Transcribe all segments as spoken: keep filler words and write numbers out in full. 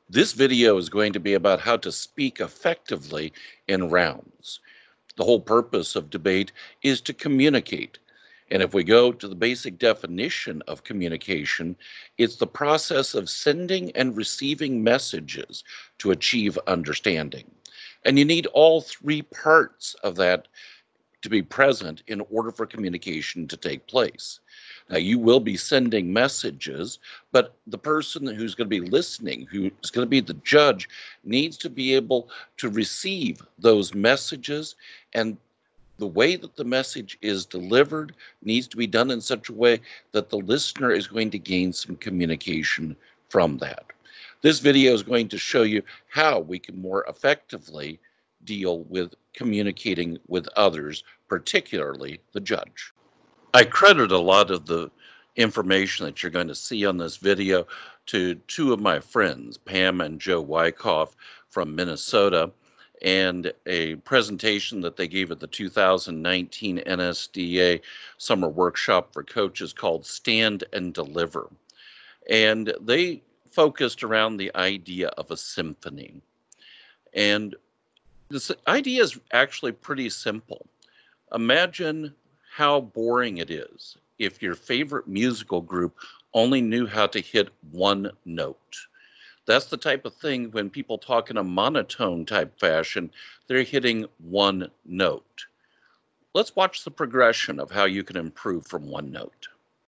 This video is going to be about how to speak effectively in rounds. The whole purpose of debate is to communicate. And if we go to the basic definition of communication, it's the process of sending and receiving messages to achieve understanding. And you need all three parts of that to be present in order for communication to take place. Now, you will be sending messages, but the person who's going to be listening, who's going to be the judge, needs to be able to receive those messages, and the way that the message is delivered needs to be done in such a way that the listener is going to gain some communication from that. This video is going to show you how we can more effectively deal with communicating with others, particularly the judge. I credit a lot of the information that you're going to see on this video to two of my friends, Pam and Joe Wyckoff from Minnesota, and a presentation that they gave at the two thousand nineteen N S D A Summer Workshop for Coaches called Stand and Deliver. And they focused around the idea of a symphony. And this idea is actually pretty simple. Imagine how boring it is if your favorite musical group only knew how to hit one note. That's the type of thing when people talk in a monotone type fashion, they're hitting one note. Let's watch the progression of how you can improve from one note.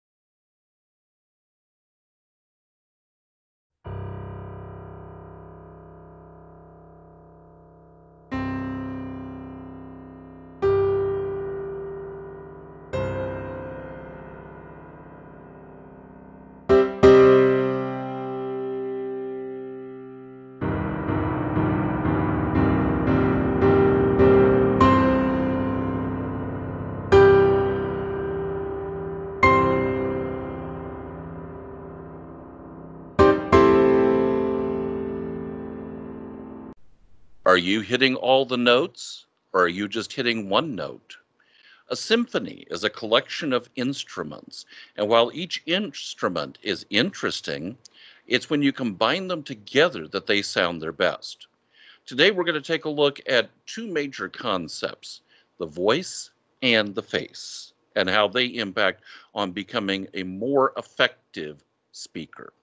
Are you hitting all the notes, or are you just hitting one note? A symphony is a collection of instruments, and while each instrument is interesting, it's when you combine them together that they sound their best. Today we're going to take a look at two major concepts, the voice and the face, and how they impact on becoming a more effective speaker.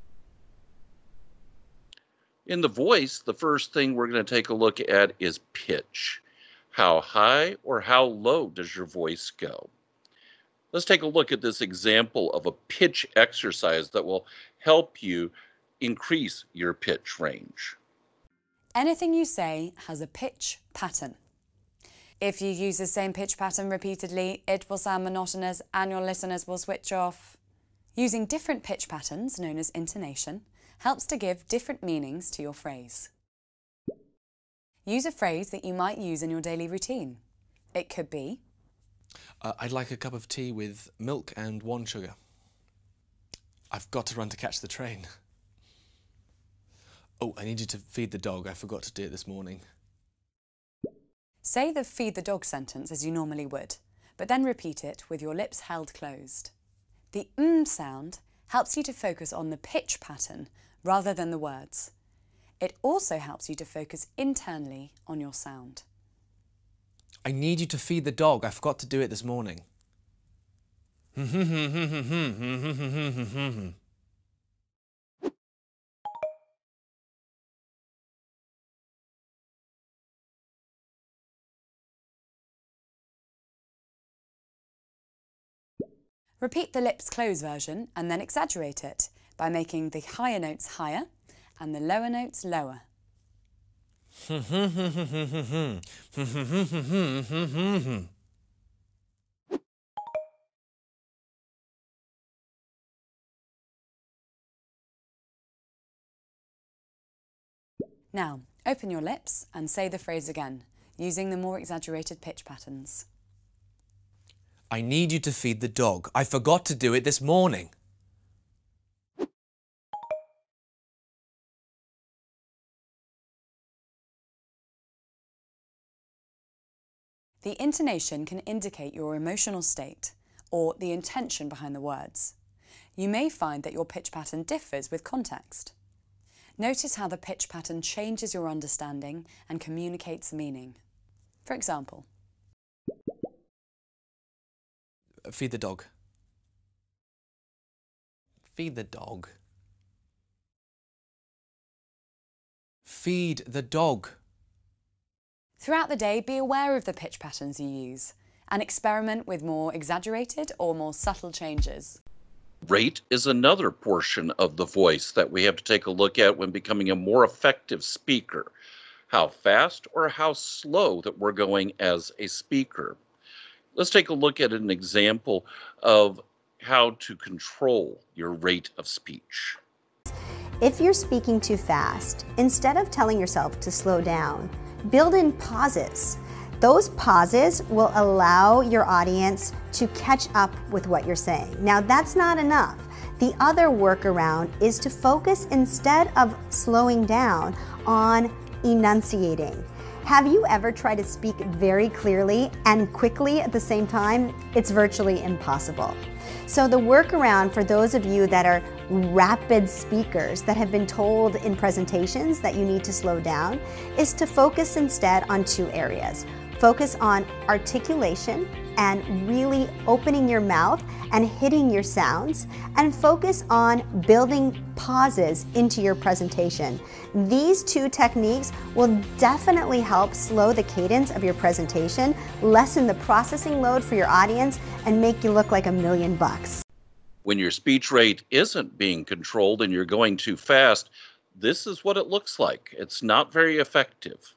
In the voice, the first thing we're going to take a look at is pitch. How high or how low does your voice go? Let's take a look at this example of a pitch exercise that will help you increase your pitch range. Anything you say has a pitch pattern. If you use the same pitch pattern repeatedly, it will sound monotonous and your listeners will switch off. Using different pitch patterns, known as intonation, helps to give different meanings to your phrase. Use a phrase that you might use in your daily routine. It could be, uh, I'd like a cup of tea with milk and one sugar. I've got to run to catch the train. Oh, I need you to feed the dog. I forgot to do it this morning. Say the feed the dog sentence as you normally would, but then repeat it with your lips held closed. The mm sound helps you to focus on the pitch pattern rather than the words. It also helps you to focus internally on your sound. I need you to feed the dog. I forgot to do it this morning. Repeat the lips closed version and then exaggerate it by making the higher notes higher and the lower notes lower. Now, open your lips and say the phrase again, using the more exaggerated pitch patterns. I need you to feed the dog. I forgot to do it this morning. The intonation can indicate your emotional state or the intention behind the words. You may find that your pitch pattern differs with context. Notice how the pitch pattern changes your understanding and communicates meaning. For example, feed the dog. Feed the dog. Feed the dog. Throughout the day, be aware of the pitch patterns you use and experiment with more exaggerated or more subtle changes. Rate is another portion of the voice that we have to take a look at when becoming a more effective speaker. How fast or how slow that we're going as a speaker. Let's take a look at an example of how to control your rate of speech. If you're speaking too fast, instead of telling yourself to slow down, build in pauses. Those pauses will allow your audience to catch up with what you're saying. Now, that's not enough. The other workaround is to focus, instead of slowing down, on enunciating. Have you ever tried to speak very clearly and quickly at the same time? It's virtually impossible. So the workaround for those of you that are rapid speakers that have been told in presentations that you need to slow down is to focus instead on two areas. Focus on articulation and really opening your mouth and hitting your sounds, and focus on building pauses into your presentation. These two techniques will definitely help slow the cadence of your presentation, lessen the processing load for your audience, and make you look like a million bucks. When your speech rate isn't being controlled and you're going too fast, this is what it looks like. It's not very effective.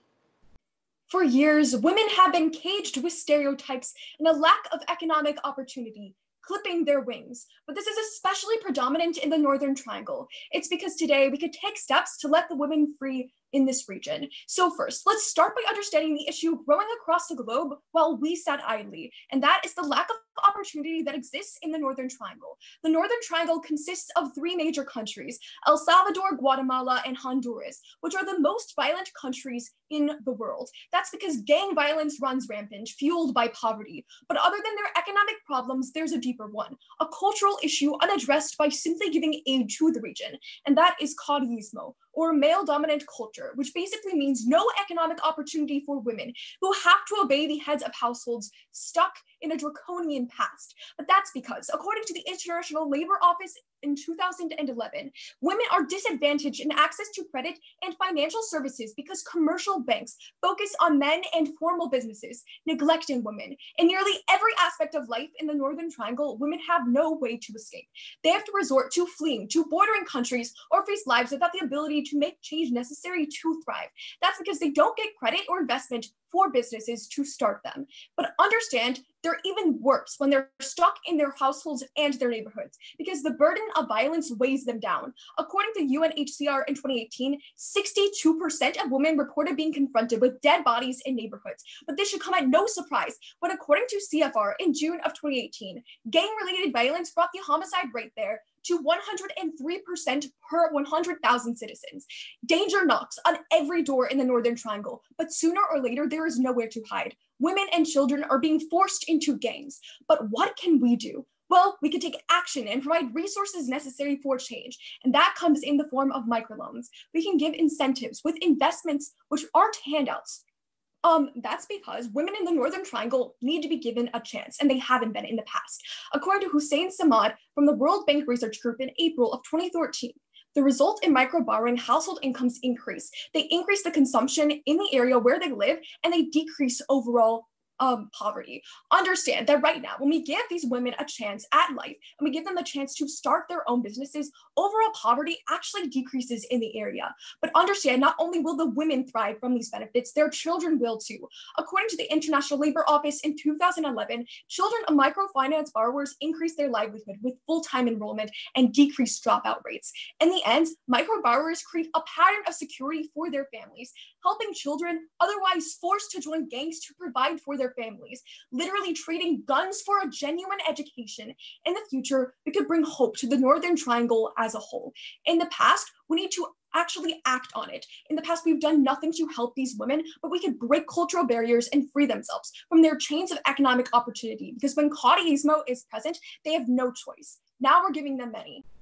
For years, women have been caged with stereotypes and a lack of economic opportunity, clipping their wings. But this is especially predominant in the Northern Triangle. It's because today we could take steps to let the women free in this region. So first, let's start by understanding the issue growing across the globe while we sat idly, and that is the lack of opportunity that exists in the Northern Triangle. The Northern Triangle consists of three major countries, El Salvador, Guatemala, and Honduras, which are the most violent countries in the world. That's because gang violence runs rampant, fueled by poverty. But other than their economic problems, there's a deeper one, a cultural issue unaddressed by simply giving aid to the region, and that is caudillismo, or male-dominant culture, which basically means no economic opportunity for women who have to obey the heads of households stuck in a draconian past. But that's because, according to the International Labor Office in two thousand eleven, women are disadvantaged in access to credit and financial services because commercial banks focus on men and formal businesses, neglecting women. In nearly every aspect of life in the Northern Triangle, women have no way to escape. They have to resort to fleeing to bordering countries or face lives without the ability to make change necessary to thrive. That's because they don't get credit or investment for businesses to start them. But understand, they're even worse when they're stuck in their households and their neighborhoods, because the burden of violence weighs them down. According to U N H C R in twenty eighteen, sixty-two percent of women reported being confronted with dead bodies in neighborhoods. But this should come at no surprise when, according to C F R in June of twenty eighteen, gang-related violence brought the homicide rate there to one hundred three percent per one hundred thousand citizens. Danger knocks on every door in the Northern Triangle, but sooner or later, there is nowhere to hide. Women and children are being forced into gangs. But what can we do? Well, we can take action and provide resources necessary for change, and that comes in the form of microloans. We can give incentives with investments which aren't handouts. Um, that's because women in the Northern Triangle need to be given a chance, and they haven't been in the past. According to Hussein Samad from the World Bank Research Group in April of twenty thirteen, the result in micro-borrowing household incomes increase. They increase the consumption in the area where they live, and they decrease overall Um, poverty. Understand that right now, when we give these women a chance at life and we give them the chance to start their own businesses, overall poverty actually decreases in the area. But understand, not only will the women thrive from these benefits, their children will too. According to the International Labor Office in two thousand eleven, children of microfinance borrowers increase their livelihood with full-time enrollment and decreased dropout rates. In the end, micro borrowers create a pattern of security for their families, helping children otherwise forced to join gangs to provide for their families, literally trading guns for a genuine education. In the future, we could bring hope to the Northern Triangle as a whole. In the past, we need to actually act on it. In the past, we've done nothing to help these women, but we could break cultural barriers and free themselves from their chains of economic opportunity, because when caudillismo is present, they have no choice. Now we're giving them many.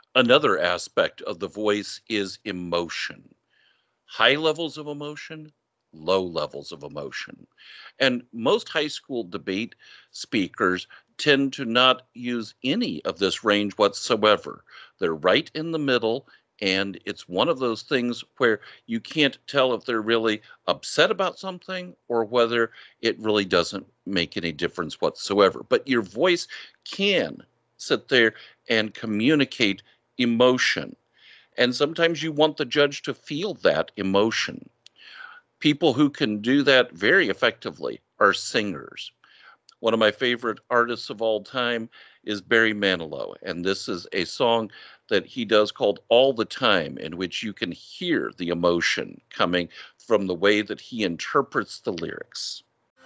Another aspect of the voice is emotion. High levels of emotion, low levels of emotion. And most high school debate speakers tend to not use any of this range whatsoever. They're right in the middle, and it's one of those things where you can't tell if they're really upset about something or whether it really doesn't make any difference whatsoever. But your voice can sit there and communicate emotion. And sometimes you want the judge to feel that emotion. People who can do that very effectively are singers. One of my favorite artists of all time is Barry Manilow, and this is a song that he does called All the Time, in which you can hear the emotion coming from the way that he interprets the lyrics.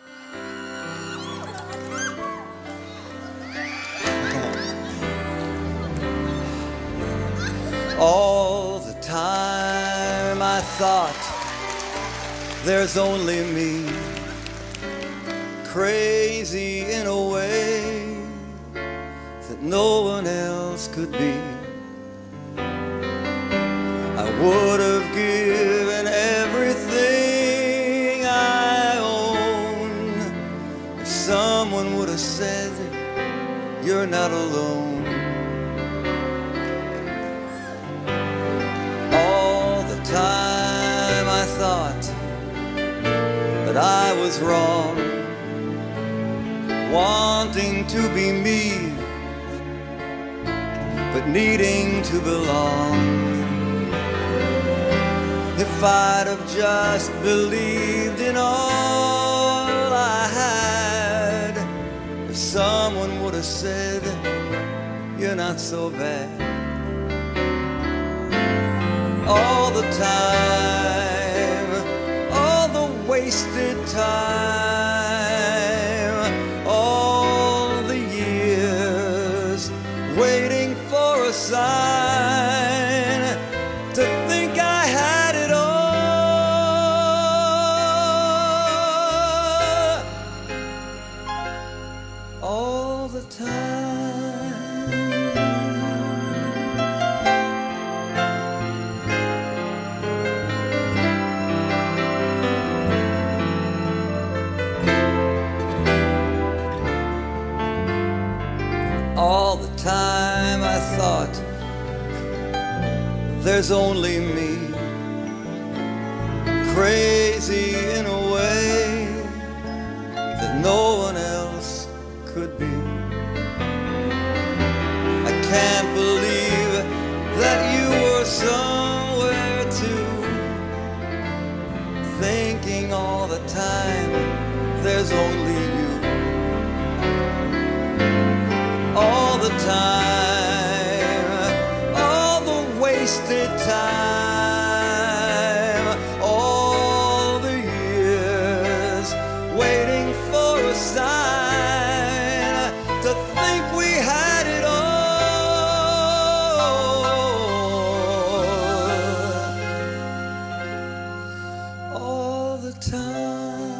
All the time I thought there's only me, crazy in a way that no one else could be. I would have given everything I own if someone would have said, you're not alone. Time I thought that I was wrong, wanting to be me, but needing to belong. If I'd have just believed in all I had, if someone would have said, you're not so bad. All the time, all the wasted time, all the years waiting for a sign to think I had it all, all the time. All the time I thought there's only me, crazy in a way that no one else could be. I can't believe that you were somewhere too, thinking all the time there's only you. All the time, all the wasted time, all the years waiting for a sign to think we had it all, all the time.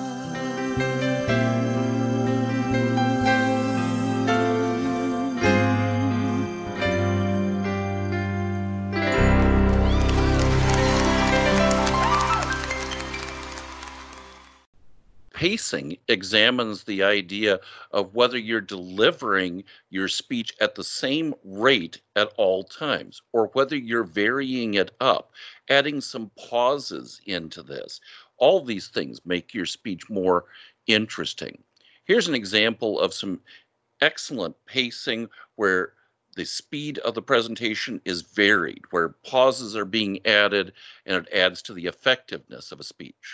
Pacing examines the idea of whether you're delivering your speech at the same rate at all times, or whether you're varying it up, adding some pauses into this. All these things make your speech more interesting. Here's an example of some excellent pacing where the speed of the presentation is varied, where pauses are being added, and it adds to the effectiveness of a speech.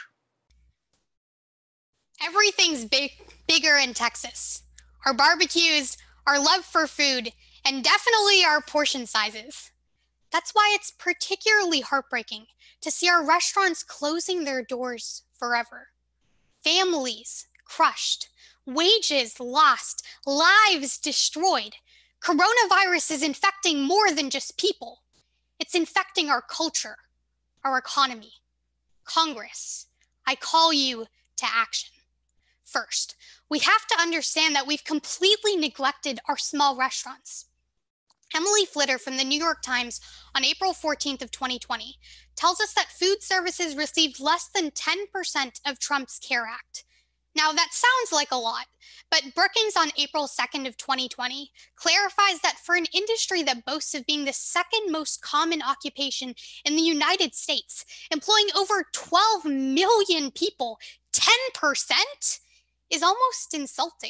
Everything's big, bigger in Texas. Our barbecues, our love for food, and definitely our portion sizes. That's why it's particularly heartbreaking to see our restaurants closing their doors forever. Families crushed, wages lost, lives destroyed. Coronavirus is infecting more than just people. It's infecting our culture, our economy. Congress, I call you to action. First, we have to understand that we've completely neglected our small restaurants. Emily Flitter from the New York Times on April fourteenth of twenty twenty tells us that food services received less than ten percent of Trump's CARE Act. Now, that sounds like a lot, but Brookings on April second of twenty twenty clarifies that for an industry that boasts of being the second most common occupation in the United States, employing over twelve million people, ten percent is almost insulting.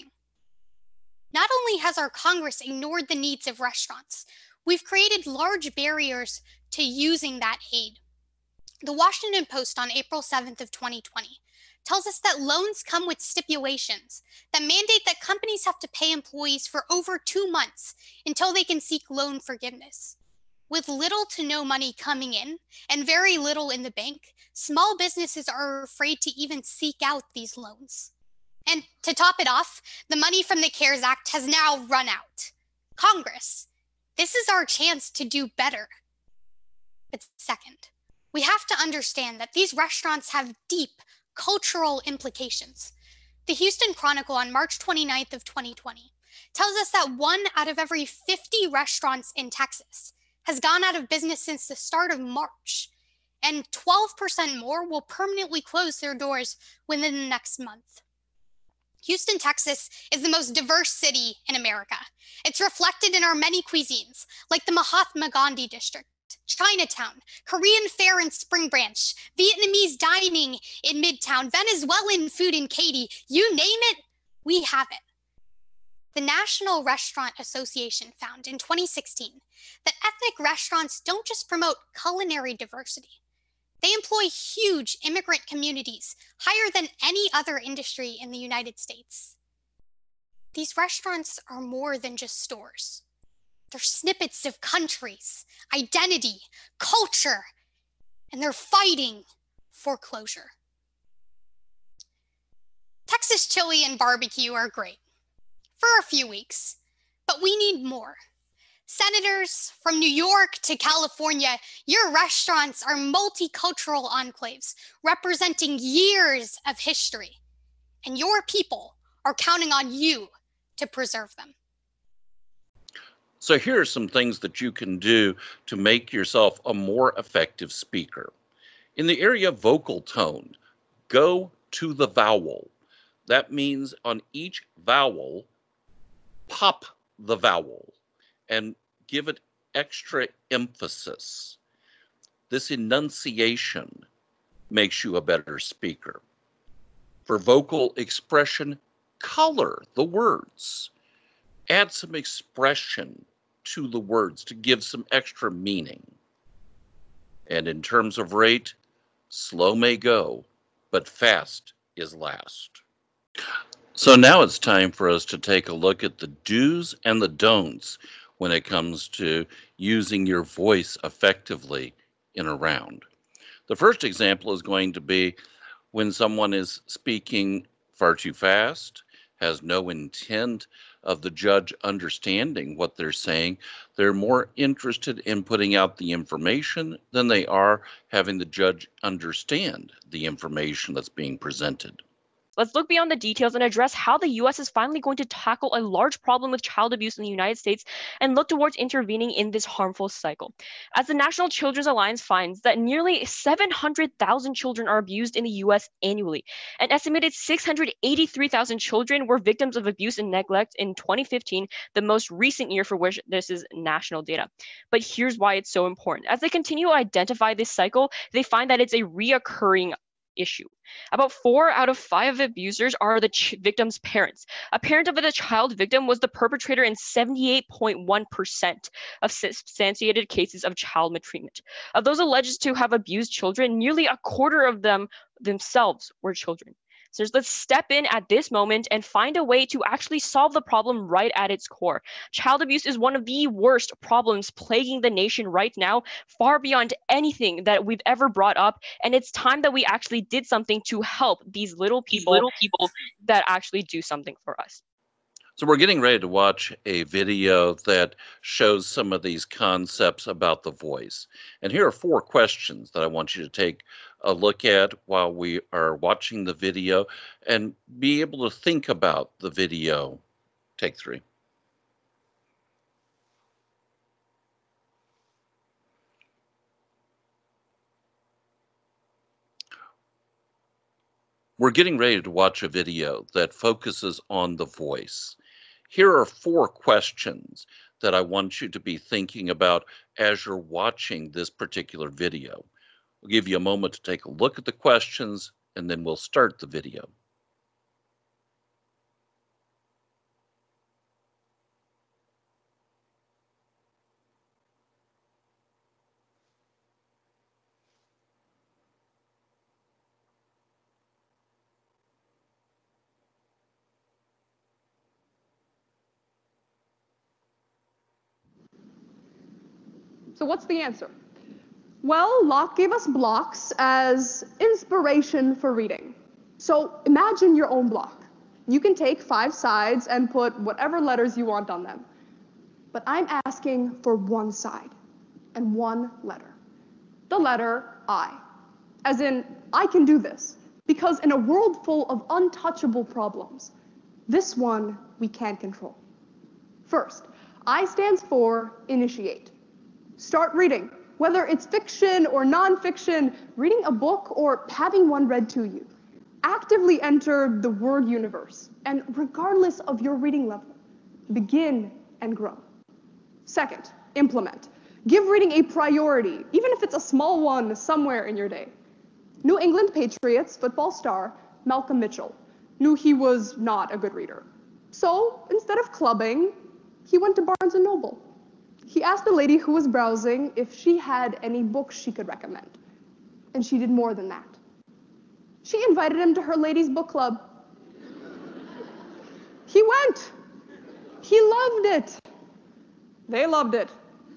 Not only has our Congress ignored the needs of restaurants, we've created large barriers to using that aid. The Washington Post on April seventh of twenty twenty tells us that loans come with stipulations that mandate that companies have to pay employees for over two months until they can seek loan forgiveness. With little to no money coming in and very little in the bank, small businesses are afraid to even seek out these loans. And to top it off, the money from the CARES Act has now run out. Congress, this is our chance to do better. But second, we have to understand that these restaurants have deep cultural implications. The Houston Chronicle on March twenty-ninth of twenty twenty tells us that one out of every fifty restaurants in Texas has gone out of business since the start of March, and twelve percent more will permanently close their doors within the next month. Houston, Texas is the most diverse city in America. It's reflected in our many cuisines, like the Mahatma Gandhi District, Chinatown, Korean fare in Spring Branch, Vietnamese dining in Midtown, Venezuelan food in Katy, you name it, we have it. The National Restaurant Association found in twenty sixteen that ethnic restaurants don't just promote culinary diversity. They employ huge immigrant communities, higher than any other industry in the United States. These restaurants are more than just stores. They're snippets of countries, identity, culture, and they're fighting foreclosure. Texas chili and barbecue are great for a few weeks, but we need more. Senators from New York to California, your restaurants are multicultural enclaves representing years of history, and your people are counting on you to preserve them. So here are some things that you can do to make yourself a more effective speaker. In the area of vocal tone, go to the vowel. That means on each vowel, pop the vowel and give it extra emphasis. This enunciation makes you a better speaker. For vocal expression, color the words. Add some expression to the words to give some extra meaning. And in terms of rate, slow may go, but fast is last. So now it's time for us to take a look at the do's and the don'ts when it comes to using your voice effectively in a round. The first example is going to be when someone is speaking far too fast, has no intent of the judge understanding what they're saying. They're more interested in putting out the information than they are having the judge understand the information that's being presented. Let's look beyond the details and address how the U S is finally going to tackle a large problem with child abuse in the United States and look towards intervening in this harmful cycle. As the National Children's Alliance finds that nearly seven hundred thousand children are abused in the U S annually. An estimated six hundred eighty-three thousand children were victims of abuse and neglect in twenty fifteen, the most recent year for which this is national data. But here's why it's so important. As they continue to identify this cycle, they find that it's a reoccurring issue. About four out of five abusers are the ch- victim's parents. A parent of the child victim was the perpetrator in seventy-eight point one percent of substantiated cases of child maltreatment. Of those alleged to have abused children, nearly a quarter of them themselves were children. So let's step in at this moment and find a way to actually solve the problem right at its core. Child abuse is one of the worst problems plaguing the nation right now, far beyond anything that we've ever brought up. And it's time that we actually did something to help these little people, little people that actually do something for us. So we're getting ready to watch a video that shows some of these concepts about the voice. And here are four questions that I want you to take a look at while we are watching the video and be able to think about the video. Take three. We're getting ready to watch a video that focuses on the voice. Here are four questions that I want you to be thinking about as you're watching this particular video. We'll give you a moment to take a look at the questions, and then we'll start the video. So what's the answer? Well, Locke gave us blocks as inspiration for reading. So imagine your own block. You can take five sides and put whatever letters you want on them. But I'm asking for one side and one letter. The letter I. As in, I can do this. Because in a world full of untouchable problems, this one we can't control. First, I stands for initiate. Start reading. Whether it's fiction or nonfiction, reading a book or having one read to you. Actively enter the word universe, and regardless of your reading level, begin and grow. Second, implement. Give reading a priority, even if it's a small one somewhere in your day. New England Patriots football star Malcolm Mitchell knew he was not a good reader. So instead of clubbing, he went to Barnes and Noble. He asked the lady who was browsing if she had any books she could recommend. And she did more than that. She invited him to her ladies' book club. He went. He loved it. They loved it.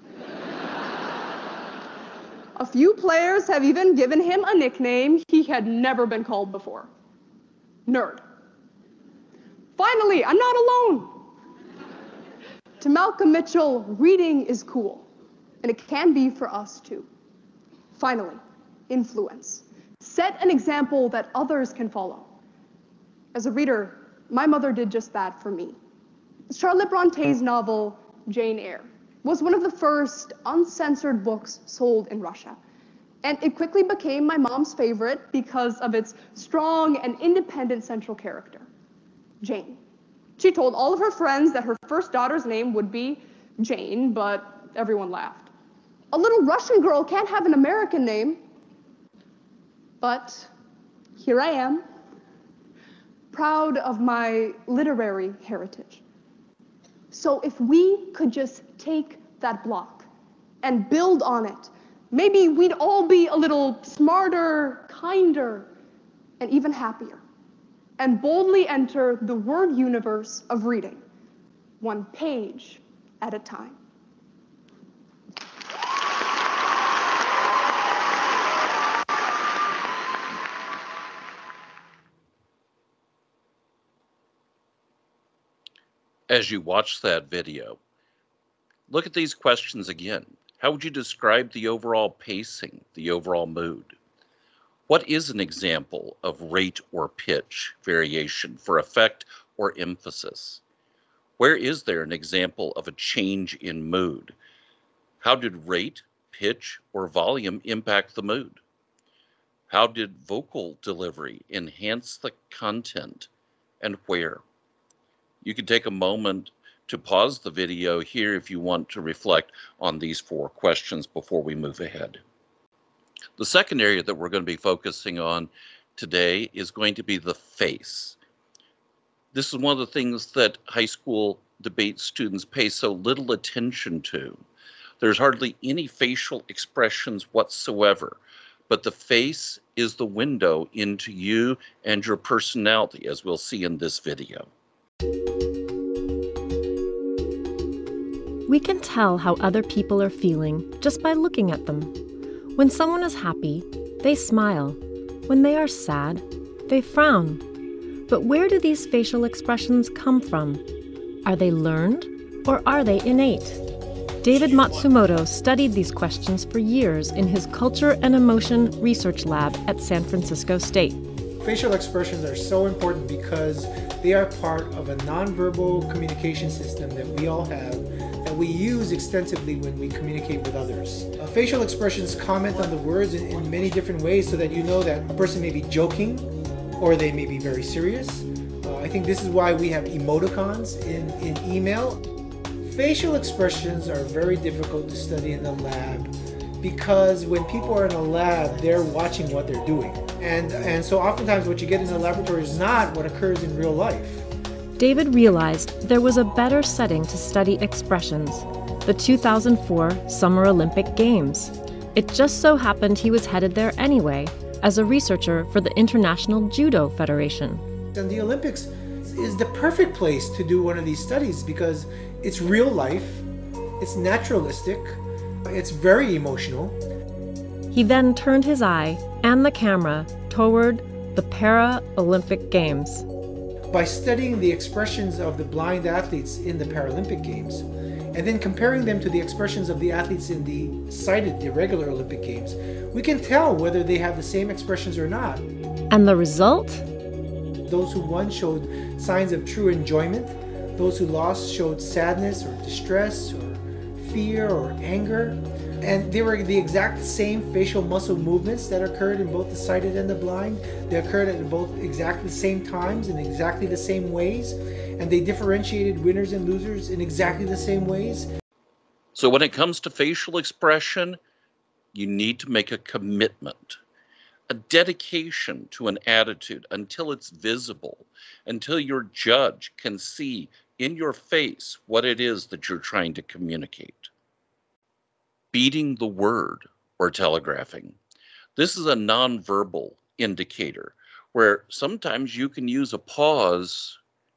A few players have even given him a nickname he had never been called before. Nerd. Finally, I'm not alone. To Malcolm Mitchell, reading is cool, and it can be for us too. Finally, influence. Set an example that others can follow. As a reader, my mother did just that for me. Charlotte Bronte's novel, Jane Eyre, was one of the first uncensored books sold in Russia, and it quickly became my mom's favorite because of its strong and independent central character, Jane. She told all of her friends that her first daughter's name would be Jane, but everyone laughed. A little Russian girl can't have an American name. But here I am, proud of my literary heritage. So if we could just take that block and build on it, maybe we'd all be a little smarter, kinder, and even happier. And boldly enter the word universe of reading, one page at a time. As you watch that video, look at these questions again. How would you describe the overall pacing, the overall mood? What is an example of rate or pitch variation for effect or emphasis? Where is there an example of a change in mood? How did rate, pitch, or volume impact the mood? How did vocal delivery enhance the content, and where? You can take a moment to pause the video here if you want to reflect on these four questions before we move ahead. The second area that we're going to be focusing on today is going to be the face. This is one of the things that high school debate students pay so little attention to. There's hardly any facial expressions whatsoever, but the face is the window into you and your personality, as we'll see in this video. We can tell how other people are feeling just by looking at them. When someone is happy, they smile. When they are sad, they frown. But where do these facial expressions come from? Are they learned or are they innate? David Matsumoto studied these questions for years in his Culture and Emotion Research Lab at San Francisco State. Facial expressions are so important because they are part of a nonverbal communication system that we all have, that we use extensively when we communicate with others. Uh, facial expressions comment on the words in, in many different ways so that you know that a person may be joking or they may be very serious. Uh, I think this is why we have emoticons in, in email. Facial expressions are very difficult to study in the lab because when people are in a lab, they're watching what they're doing. And, and so oftentimes what you get in the laboratory is not what occurs in real life. David realized there was a better setting to study expressions, the two thousand four Summer Olympic Games. It just so happened he was headed there anyway, as a researcher for the International Judo Federation. And the Olympics is the perfect place to do one of these studies because it's real life, it's naturalistic, it's very emotional. He then turned his eye and the camera toward the Para-Olympic Games. By studying the expressions of the blind athletes in the Paralympic Games, and then comparing them to the expressions of the athletes in the sighted, the regular Olympic Games, we can tell whether they have the same expressions or not. And the result? Those who won showed signs of true enjoyment. Those who lost showed sadness or distress or fear or anger. And they were the exact same facial muscle movements that occurred in both the sighted and the blind. They occurred at both exactly the same times in exactly the same ways. And they differentiated winners and losers in exactly the same ways. So when it comes to facial expression, you need to make a commitment, a dedication to an attitude until it's visible, until your judge can see in your face what it is that you're trying to communicate. Beating the word or telegraphing. This is a nonverbal indicator where sometimes you can use a pause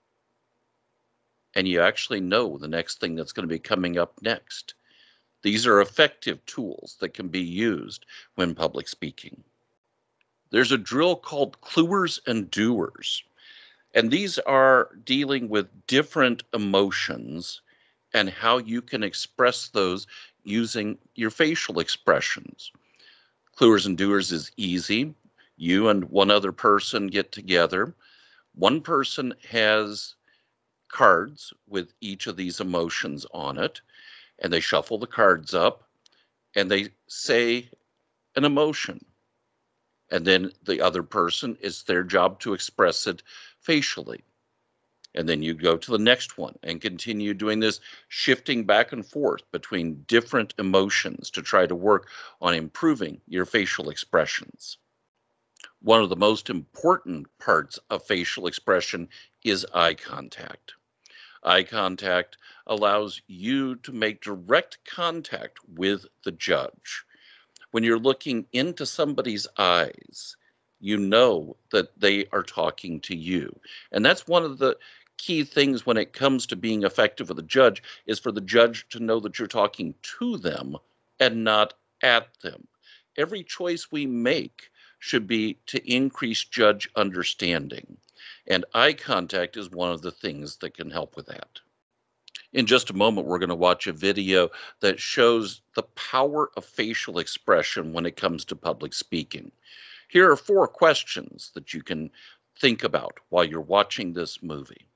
and you actually know the next thing that's going to be coming up next. These are effective tools that can be used when public speaking. There's a drill called cluers and doers, and these are dealing with different emotions and how you can express those using your facial expressions. Cluers and doers is easy. You and one other person get together. One person has cards with each of these emotions on it, and they shuffle the cards up and they say an emotion. And then the other person, it's their job to express it facially. And then you go to the next one and continue doing this, shifting back and forth between different emotions to try to work on improving your facial expressions. One of the most important parts of facial expression is eye contact. Eye contact allows you to make direct contact with the judge. When you're looking into somebody's eyes, you know that they are talking to you. And that's one of the key things when it comes to being effective with a judge, is for the judge to know that you're talking to them and not at them. Every choice we make should be to increase judge understanding. And eye contact is one of the things that can help with that. In just a moment, we're going to watch a video that shows the power of facial expression when it comes to public speaking. Here are four questions that you can think about while you're watching this movie.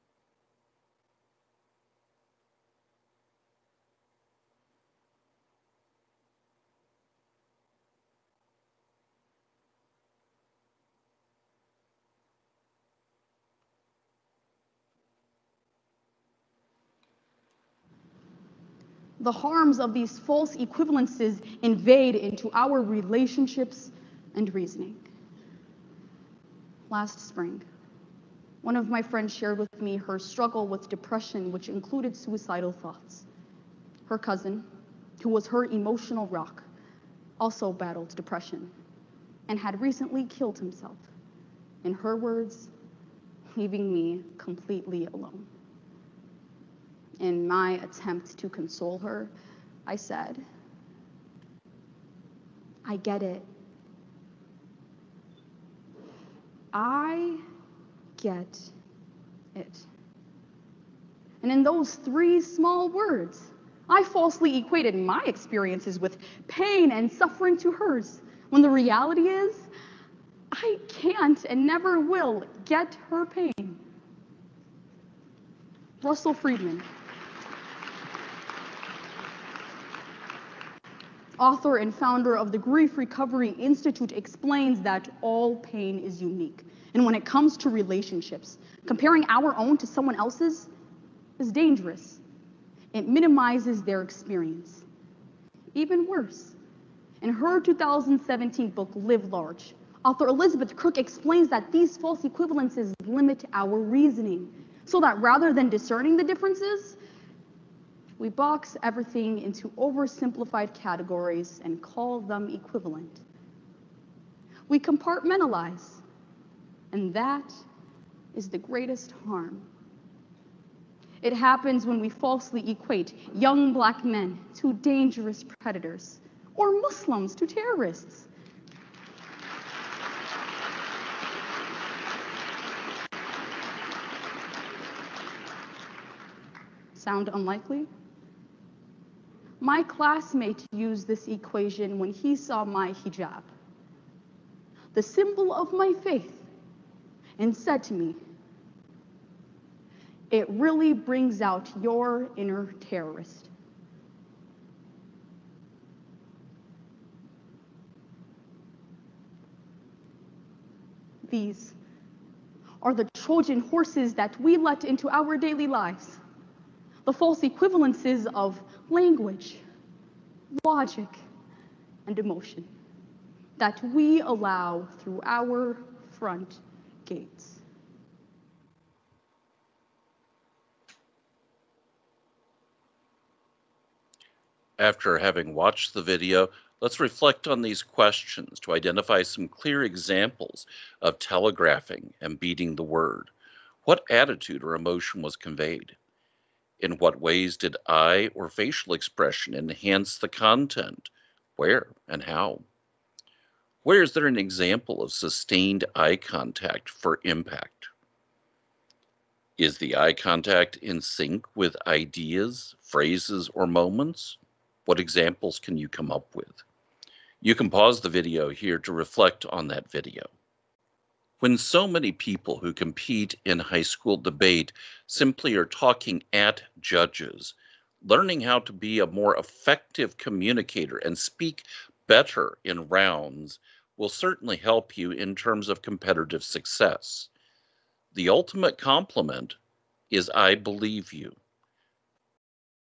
The harms of these false equivalences invade into our relationships and reasoning. Last spring, one of my friends shared with me her struggle with depression, which included suicidal thoughts. Her cousin, who was her emotional rock, also battled depression and had recently killed himself. In her words, leaving me completely alone. In my attempt to console her, I said, I get it. I get it. And in those three small words, I falsely equated my experiences with pain and suffering to hers, when the reality is, I can't and never will get her pain. Russell Friedman. author and founder of the Grief Recovery Institute, explains that all pain is unique. And when it comes to relationships, comparing our own to someone else's is dangerous. It minimizes their experience. Even worse, in her two thousand seventeen book, Live Large, author Elizabeth Crook explains that these false equivalences limit our reasoning, so that rather than discerning the differences, we box everything into oversimplified categories and call them equivalent. We compartmentalize, and that is the greatest harm. It happens when we falsely equate young black men to dangerous predators or Muslims to terrorists. Sound unlikely? My classmate used this equation when he saw my hijab, the symbol of my faith, and said to me, "It really brings out your inner terrorist." These are the Trojan horses that we let into our daily lives, the false equivalences of language, logic, and emotion that we allow through our front gates. After having watched the video, let's reflect on these questions to identify some clear examples of telegraphing and beating the word. What attitude or emotion was conveyed? In what ways did eye or facial expression enhance the content? Where and how? Where is there an example of sustained eye contact for impact? Is the eye contact in sync with ideas, phrases, or moments? What examples can you come up with? You can pause the video here to reflect on that video. When so many people who compete in high school debate simply are talking at judges, learning how to be a more effective communicator and speak better in rounds will certainly help you in terms of competitive success. The ultimate compliment is "I believe you."